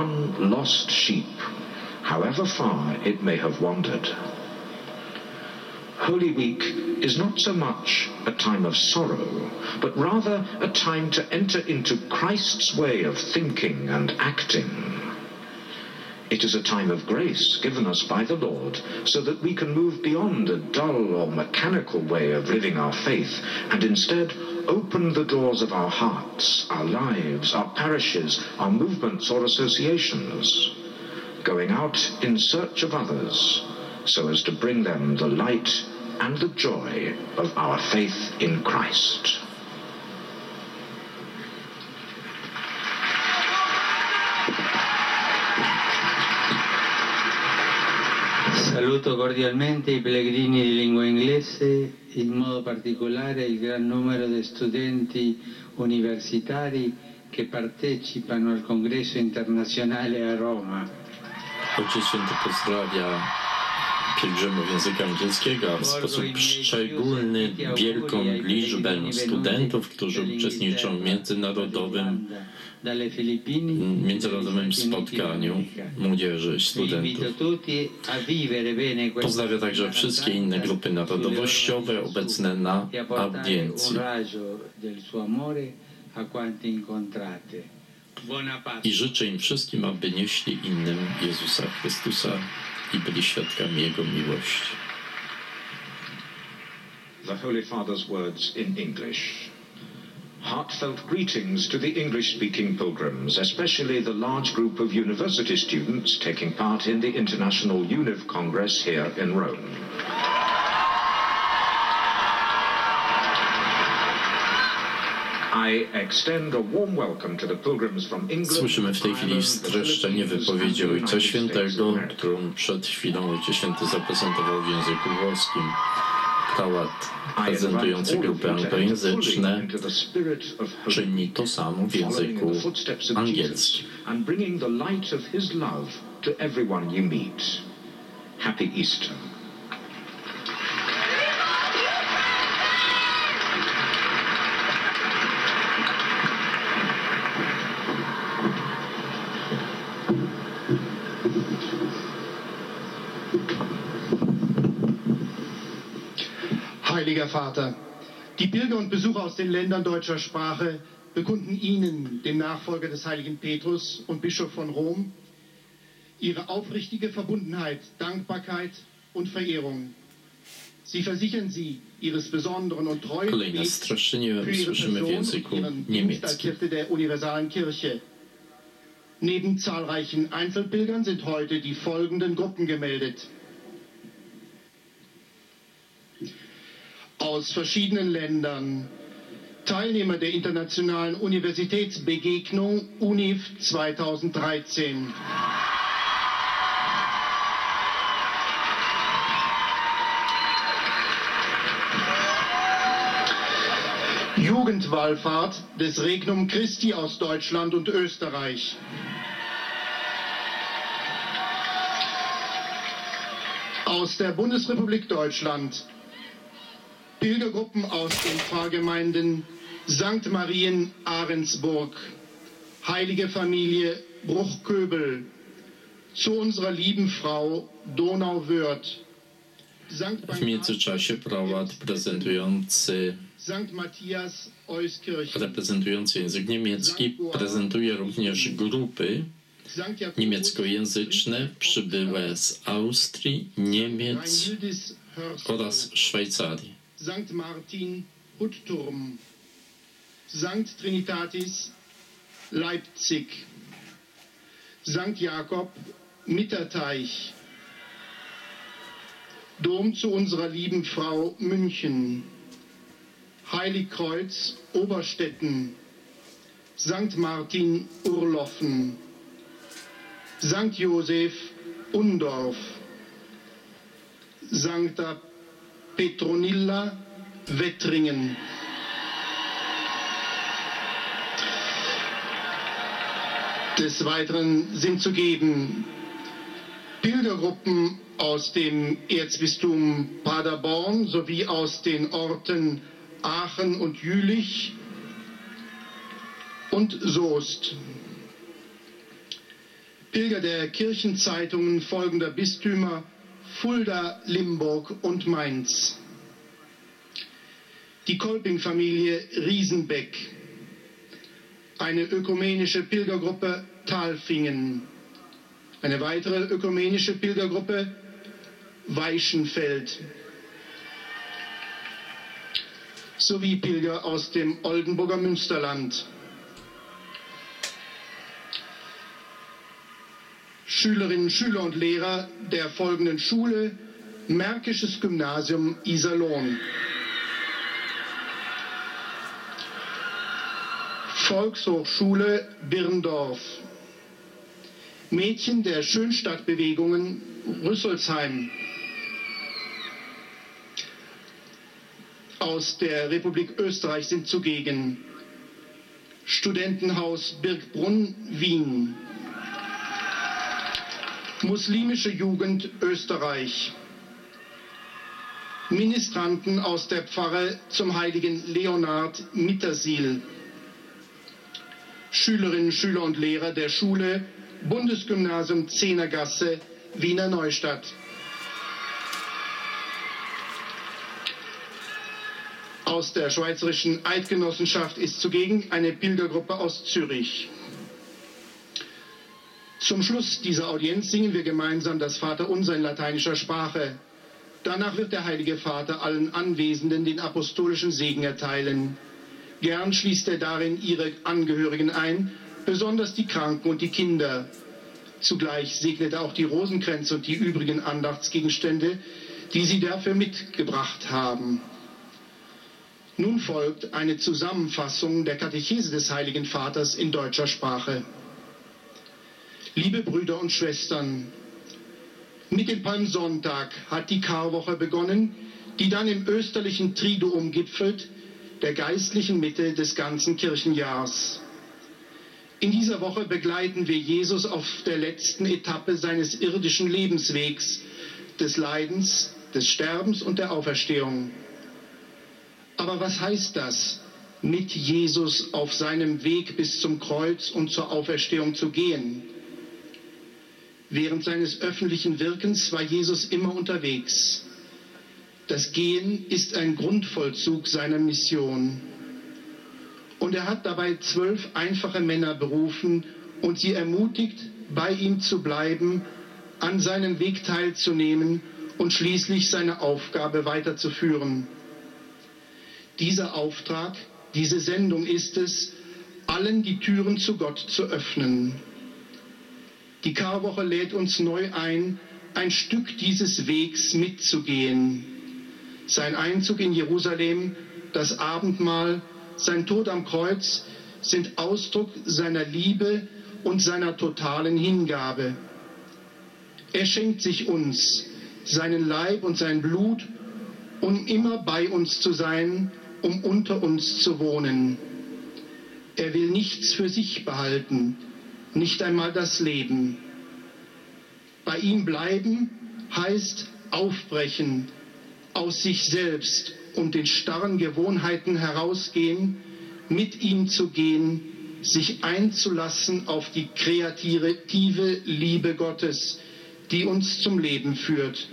one lost sheep, however far it may have wandered. Holy Week is not so much a time of sorrow, but rather a time to enter into Christ's way of thinking and acting. It is a time of grace given us by the Lord so that we can move beyond a dull or mechanical way of living our faith and instead open the doors of our hearts, our lives, our parishes, our movements or associations, going out in search of others so as to bring them the light and the joy of our faith in Christ. Saluto cordialmente i pellegrini di lingua inglese, in modo particolare il gran numero di studenti universitari che partecipano al congresso internazionale a Roma. Ojciec Święty pozdrawia pielgrzymów języka angielskiego, a w sposób szczególny wielką liczbę studentów, którzy uczestniczą w międzynarodowym spotkaniu młodzieży i studentów. Pozdrawia także wszystkie inne grupy narodowościowe obecne na audiencji. I życzę im wszystkim, aby nieśli innym Jezusa Chrystusa i byli świadkami Jego miłości. The Holy Father's words in English. Heartfelt greetings to the English-speaking pilgrims, especially the large group of university students taking part in the International UNIV Congress here in Rome. I extend a warm welcome to the pilgrims from England. Słyszymy w tej chwili streszczenie wypowiedzi Ojca Świętego, którą przed chwilą Ojciec Święty zaprezentował w języku włoskim. Prałat prezentujący grupy anglojęzyczne czyni to samo w języku angielskim. Happy Easter. Heiliger Vater, die Pilger und Besucher aus den Ländern deutscher Sprache bekunden Ihnen, dem Nachfolger des heiligen Petrus und Bischof von Rom, ihre aufrichtige Verbundenheit, Dankbarkeit und Verehrung. Sie versichern Sie Ihres besonderen und treuen Gebets für Ihre Person und Ihren Dienst als Hirte der universalen Kirche. Neben zahlreichen Einzelpilgern sind heute die folgenden Gruppen gemeldet. Aus verschiedenen Ländern, Teilnehmer der internationalen Universitätsbegegnung UNIV 2013. Jugendwallfahrt des Regnum Christi aus Deutschland und Österreich. Aus der Bundesrepublik Deutschland Pilgergruppen aus den Pfarrgemeinden St. Marien Ahrensburg, Heilige Familie Bruchköbel, zu unserer lieben Frau Donauwörth. W międzyczasie prałat reprezentujący język niemiecki prezentuje również grupy niemieckojęzyczne przybyłe z Austrii, Niemiec oraz Szwajcarii. St. Martin Hutturm, St. Trinitatis Leipzig, St. Jakob Mitterteich, Dom zu unserer lieben Frau München, Heiligkreuz Oberstetten, St. Martin Urloffen, St. Josef Undorf, St. Petronilla Wettringen. Des Weiteren sind zu geben Pilgergruppen aus dem Erzbistum Paderborn sowie aus den Orten Aachen und Jülich und Soest. Pilger der Kirchenzeitungen folgender Bistümer Fulda, Limburg und Mainz. Die Kolping-Familie Riesenbeck, eine ökumenische Pilgergruppe Talfingen, eine weitere ökumenische Pilgergruppe Weichenfeld, sowie Pilger aus dem Oldenburger Münsterland. Schülerinnen, Schüler und Lehrer der folgenden Schule, Märkisches Gymnasium Iserlohn. Volkshochschule Birndorf. Mädchen der Schönstadtbewegungen Rüsselsheim. Aus der Republik Österreich sind zugegen Studentenhaus Birkbrunn, Wien. Muslimische Jugend Österreich. Ministranten aus der Pfarre zum heiligen Leonhard Mittersiel. Schülerinnen, Schüler und Lehrer der Schule Bundesgymnasium Zehnergasse, Wiener Neustadt. Aus der Schweizerischen Eidgenossenschaft ist zugegen eine Pilgergruppe aus Zürich. Zum Schluss dieser Audienz singen wir gemeinsam das Vaterunser in lateinischer Sprache. Danach wird der Heilige Vater allen Anwesenden den apostolischen Segen erteilen. Gern schließt er darin ihre Angehörigen ein, besonders die Kranken und die Kinder. Zugleich segnet er auch die Rosenkränze und die übrigen Andachtsgegenstände, die sie dafür mitgebracht haben. Nun folgt eine Zusammenfassung der Katechese des Heiligen Vaters in deutscher Sprache. Liebe Brüder und Schwestern, mit dem Palmsonntag hat die Karwoche begonnen, die dann im österlichen Triduum gipfelt, der geistlichen Mitte des ganzen Kirchenjahrs. In dieser Woche begleiten wir Jesus auf der letzten Etappe seines irdischen Lebenswegs, des Leidens, des Sterbens und der Auferstehung. Aber was heißt das, mit Jesus auf seinem Weg bis zum Kreuz und zur Auferstehung zu gehen? Während seines öffentlichen Wirkens war Jesus immer unterwegs. Das Gehen ist ein Grundvollzug seiner Mission. Und er hat dabei 12 einfache Männer berufen und sie ermutigt, bei ihm zu bleiben, an seinem Weg teilzunehmen und schließlich seine Aufgabe weiterzuführen. Dieser Auftrag, diese Sendung ist es, allen die Türen zu Gott zu öffnen. Die Karwoche lädt uns neu ein Stück dieses Wegs mitzugehen. Sein Einzug in Jerusalem, das Abendmahl, sein Tod am Kreuz sind Ausdruck seiner Liebe und seiner totalen Hingabe. Er schenkt sich uns, seinen Leib und sein Blut, um immer bei uns zu sein, um unter uns zu wohnen. Er will nichts für sich behalten, nicht einmal das Leben. Bei ihm bleiben heißt aufbrechen, aus sich selbst und den starren Gewohnheiten herausgehen, mit ihm zu gehen, sich einzulassen auf die kreative Liebe Gottes, die uns zum Leben führt.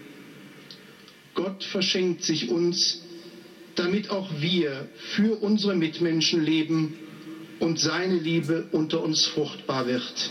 Gott verschenkt sich uns, damit auch wir für unsere Mitmenschen leben und seine Liebe unter uns fruchtbar wird.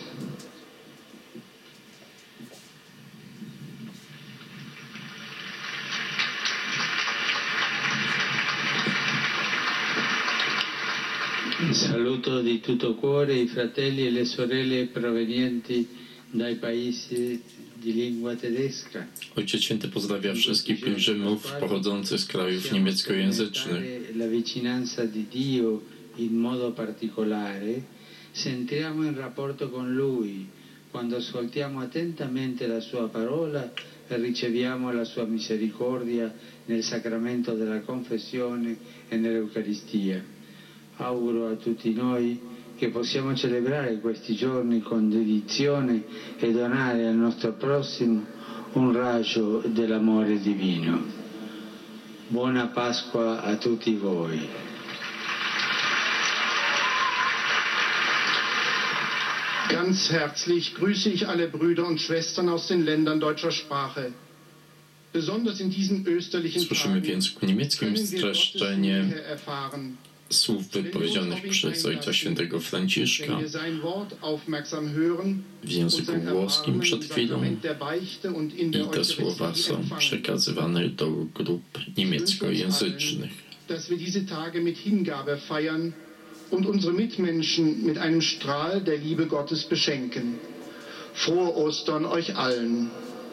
Saluto di tutto cuore i fratelli e le sorelle provenienti dai paesi di lingua tedesca. Ojciec Święty pozdrawia wszystkich pielgrzymów pochodzących z krajów niemieckojęzycznych. La vicinanza di Dio in modo particolare, se entriamo in rapporto con Lui, quando ascoltiamo attentamente la Sua parola e riceviamo la Sua misericordia nel sacramento della confessione e nell'Eucaristia. Auguro a tutti noi che possiamo celebrare questi giorni con dedizione e donare al nostro prossimo un raggio dell'amore divino. Buona Pasqua a tutti voi. Ganz herzlich grüße ich alle Brüder und Schwestern aus den Ländern deutscher Sprache. Besonders in diesen österlichen Słyszymy w Tagen języku niemieckim können wir Gottes streszczenie Nähe erfahren. słów wypowiedzianych przez Ojca Świętego Franciszka Wenn wir sein Wort aufmerksam hören w języku und sein włoskim Erbarmen przed im chwilą Sakrament der Beichte und in der i te słowa Eucharistie są empfangen. przekazywane do grup niemieckojęzycznych. Dass wir diese Tage mit Hingabe feiern und unsere Mitmenschen mit einem Strahl der Liebe Gottes beschenken. Frohe Ostern euch allen.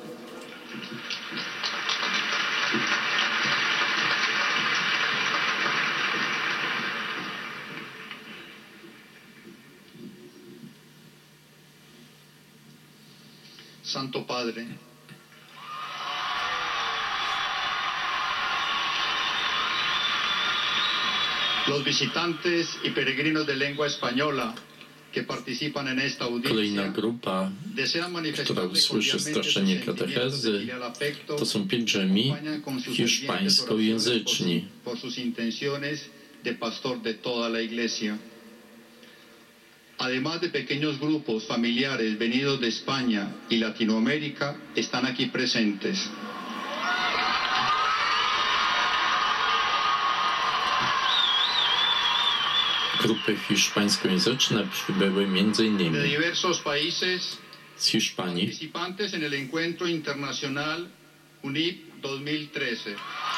Santo Padre, los visitantes y peregrinos de lengua española que participan en esta Kolejna audiencia grupa, desean która manifestarle usłyszy cordialmente streszczenie sus sentimientos de katechezy, filial afecto to są y pielgrzymi acompañan con sus fervientes hiszpańskojęzyczni. oraciones por sus intenciones de pastor de toda la Iglesia. Además de pequeños grupos familiares venidos de España y Latinoamérica, están aquí presentes. Grupy hiszpańskojęzyczne przybyły De m.in. diversos países, z Hiszpanii, participantes en el Encuentro Internacional UNIP 2013.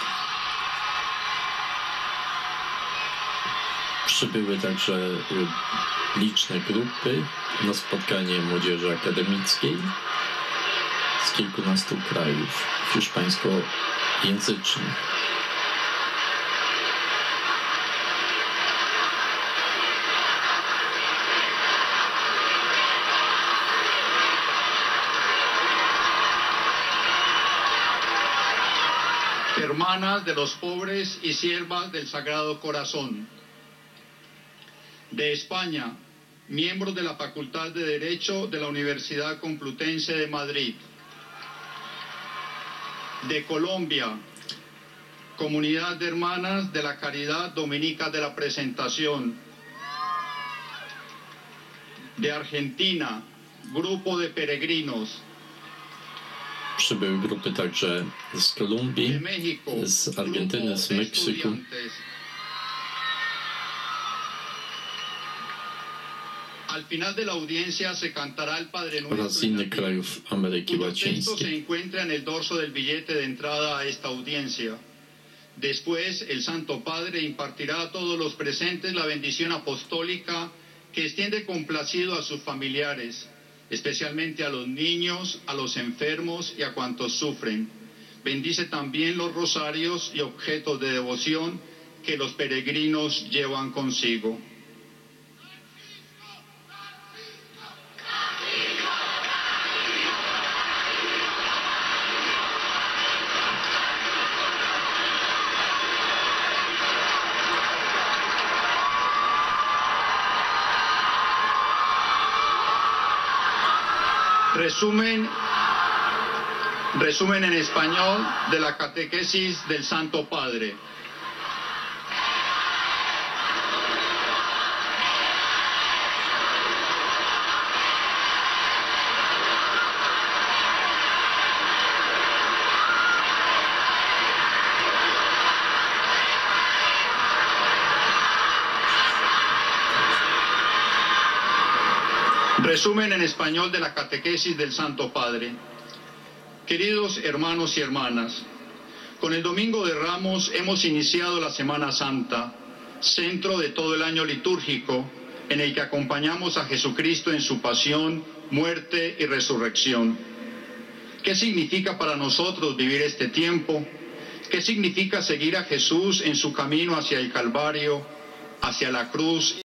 przybyły także liczne grupy na spotkanie młodzieży akademickiej z kilkunastu krajów hiszpańskojęzycznych. Hermanas de los pobres y siervas del Sagrado Corazón. De España, miembros de la Facultad de Derecho de la Universidad Complutense de Madrid. De Colombia, Comunidad de Hermanas de la Caridad Dominica de la Presentación. De Argentina, Grupo de Peregrinos. Przybyły grupy także z Kolumbii, De México, z Argentyny, Grupo z de Meksyku Estudiantes. Al final de la audiencia se cantará el Padre oraz z Nuestro en innych latín, krajów Ameryki cuyo texto se Łacińskiej. encuentra en el dorso del billete de entrada a esta audiencia. Después, el Santo Padre impartirá a todos los presentes la bendición apostólica que extiende complacido a sus familiares, especialmente a los niños, a los enfermos y a cuantos sufren. Bendice también los rosarios y objetos de devoción que los peregrinos llevan consigo. Resumen en español de la catequesis del Santo Padre. Resumen en español de la catequesis del Santo Padre. Queridos hermanos y hermanas, con el Domingo de Ramos hemos iniciado la Semana Santa, centro de todo el año litúrgico, en el que acompañamos a Jesucristo en su pasión, muerte y resurrección. ¿Qué significa para nosotros vivir este tiempo? ¿Qué significa seguir a Jesús en su camino hacia el Calvario, hacia la cruz